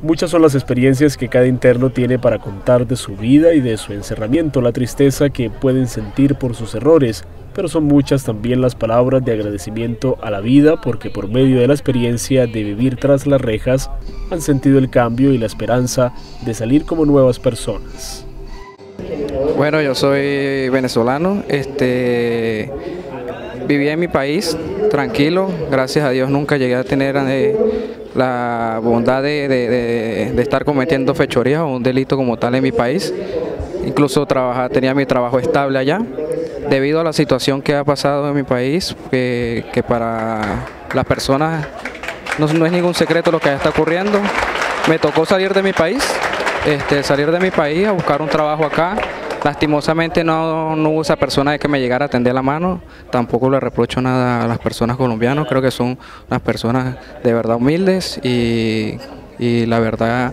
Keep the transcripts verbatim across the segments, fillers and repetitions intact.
Muchas son las experiencias que cada interno tiene para contar de su vida y de su encerramiento, la tristeza que pueden sentir por sus errores, pero son muchas también las palabras de agradecimiento a la vida porque por medio de la experiencia de vivir tras las rejas han sentido el cambio y la esperanza de salir como nuevas personas. Bueno, yo soy venezolano, este, vivía en mi país tranquilo, gracias a Dios nunca llegué a tener eh, la bondad de, de, de, de estar cometiendo fechorías o un delito como tal en mi país. Incluso trabaja, tenía mi trabajo estable allá. Debido a la situación que ha pasado en mi país, que, que para las personas no, no es ningún secreto lo que está ocurriendo, me tocó salir de mi país, este, salir de mi país a buscar un trabajo acá. Lastimosamente no, no hubo esa persona que me llegara a tender la mano, tampoco le reprocho nada a las personas colombianas, creo que son unas personas de verdad humildes y, y la verdad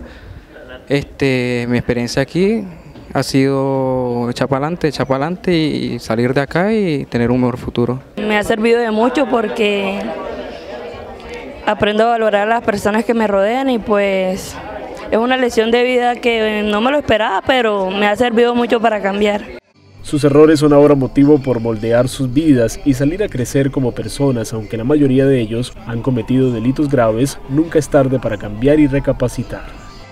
este, mi experiencia aquí ha sido echar para adelante, echar para adelante y salir de acá y tener un mejor futuro. Me ha servido de mucho porque aprendo a valorar a las personas que me rodean y pues es una lección de vida que no me lo esperaba, pero me ha servido mucho para cambiar. Sus errores son ahora motivo por moldear sus vidas y salir a crecer como personas, aunque la mayoría de ellos han cometido delitos graves, nunca es tarde para cambiar y recapacitar.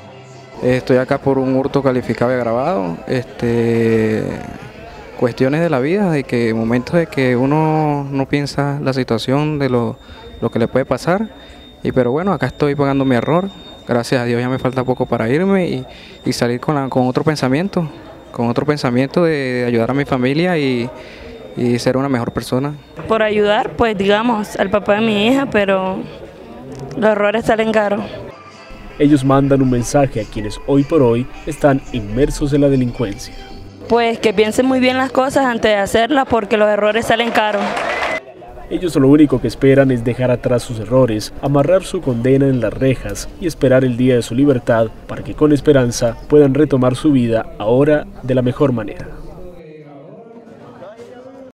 Estoy acá por un hurto calificado y agravado, este, cuestiones de la vida, de que momentos de que uno no piensa la situación de lo, lo que le puede pasar, y pero bueno, acá estoy pagando mi error. Gracias a Dios ya me falta poco para irme y, y salir con, la, con otro pensamiento, con otro pensamiento de, de ayudar a mi familia y, y ser una mejor persona. Por ayudar, pues digamos, al papá de mi hija, pero los errores salen caros. Ellos mandan un mensaje a quienes hoy por hoy están inmersos en la delincuencia. Pues que piensen muy bien las cosas antes de hacerlas porque los errores salen caros. Ellos lo único que esperan es dejar atrás sus errores, amarrar su condena en las rejas y esperar el día de su libertad para que con esperanza puedan retomar su vida ahora de la mejor manera.